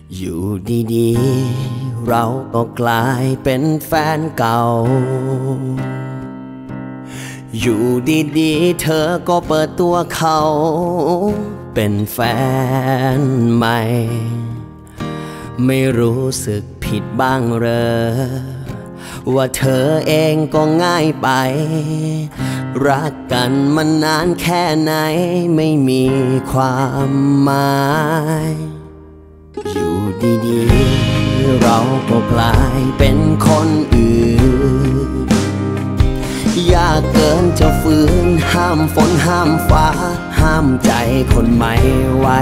อยู่ดีๆเราก็กลายเป็นแฟนเก่าอยู่ดีๆเธอก็เปิดตัวเขาเป็นแฟนใหม่ไม่รู้สึกผิดบ้างเหรอว่าเธอเองก็ง่ายไปรักกันมานานแค่ไหนไม่มีความหมายอยู่ดีๆเราก็กลายเป็นคนอื่นยากเกินจะฝืนห้ามฝนห้ามฟ้าห้ามใจคนใหม่ไว้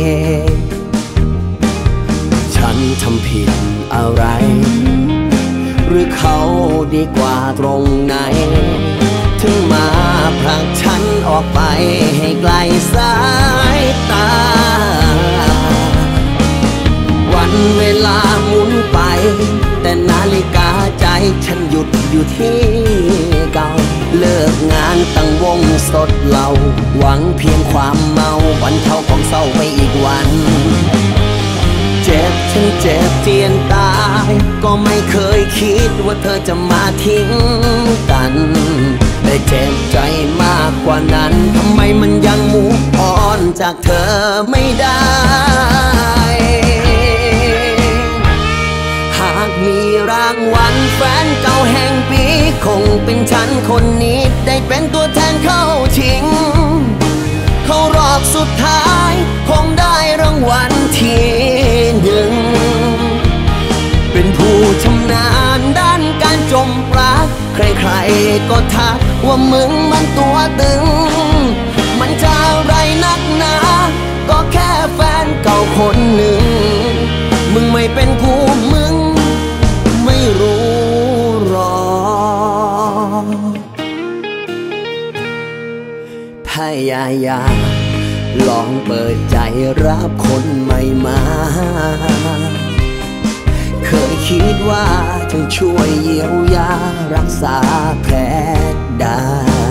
ฉันทำผิดอะไรหรือเขาดีกว่าตรงไหนถึงมาผลักฉันออกไปให้ไกลสายตาวันเวลาหมุนไปแต่นาฬิกาใจฉันหยุดอยู่ที่เก่าเลิกงานตั้งวงสดเหล้าหวังเพียงความเมาวันเท่าของเศร้าไปอีกวันเจ็บฉันเจ็บเจียนตายก็ไม่เคยคิดว่าเธอจะมาทิ้งกันได้เจ็บใจมากกว่านั้นทำไมมันยังมูฟออนจากเธอไม่ได้หากมีรางวัลแฟนเก่าแห่งปีคงเป็นฉันคนนี้ได้เป็นตัวแทนเข้าชิงเข้ารอบสุดท้ายคงได้รางวัลที่หนึ่งเป็นผู้ชำนาญด้านการจมปลักใครๆก็ทักว่ามึงมันตัวตึงมันจะอะไรนักหนาก็แค่แฟนเก่าคนหนึ่งมึงไม่เป็นคู่มึงไม่รู้หรอกพยายามลองเปิดใจรับคนใหม่มาเคยคิดว่าจะช่วยเยียวยารักษาแผลได้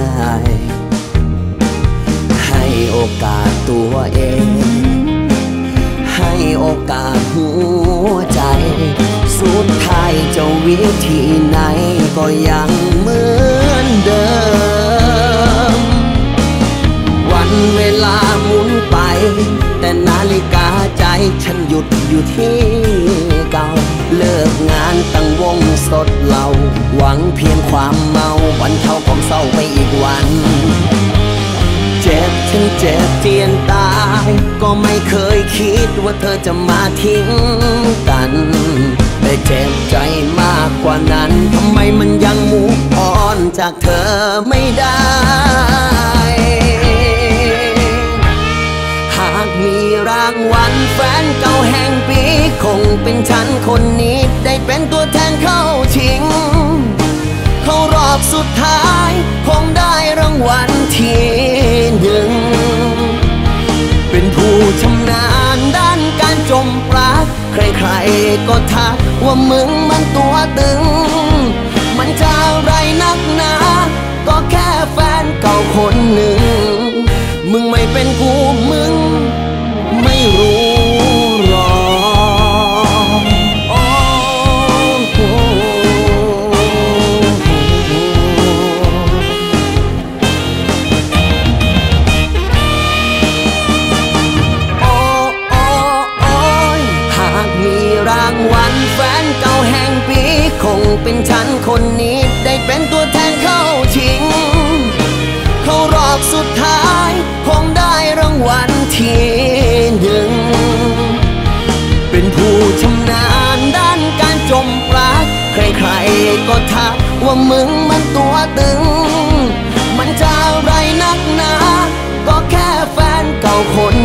ให้โอกาสตัวเองให้โอกาสหัวใจสุดท้ายจะวิธีไหนก็ยังเหมือนเดิมวันเวลาหมุนไปแต่นาฬิกาใจฉันหยุดอยู่ที่เก่าเลิกงานตั้งวงสดเหล้าหวังเพียงความเมาวันเท่าของเศร้าไปอีกวันเจ็บฉันเจ็บเจียนตายก็ไม่เคยคิดว่าเธอจะมาทิ้งกันได้เจ็บใจมากกว่านั้นทำไมมันยังมูฟออนจากเธอไม่ได้หากมีรางวัลแฟนเก่าแห่งปีคงเป็นฉันคนนี้ได้เป็นตัวแทนเข้าชิงเข้ารอบสุดท้ายคงได้รางวัลที่หนึ่งเป็นผู้ชำนาญด้านการจมปลักใครๆก็ทักว่ามึงมันตัวตึงมันจะอะไรนักหนาก็แค่แฟนเก่าคนหนึ่งมึงไม่เป็นกูมึงไม่รู้หรอกโอ้โหหากมีรางวัลแฟนเก่าแห่งปีคงเป็นฉันคนนี้ได้เป็นตัวแทนเข้าชิงเข้ารอบสุดท้ายคงได้รางวัลที่หนึ่งเป็นผู้ชำนาญด้านการจมปลักใครๆก็ทักว่ามึงมันตัวตึงมันจะอะไรนักหนาก็แค่แฟนเก่าคน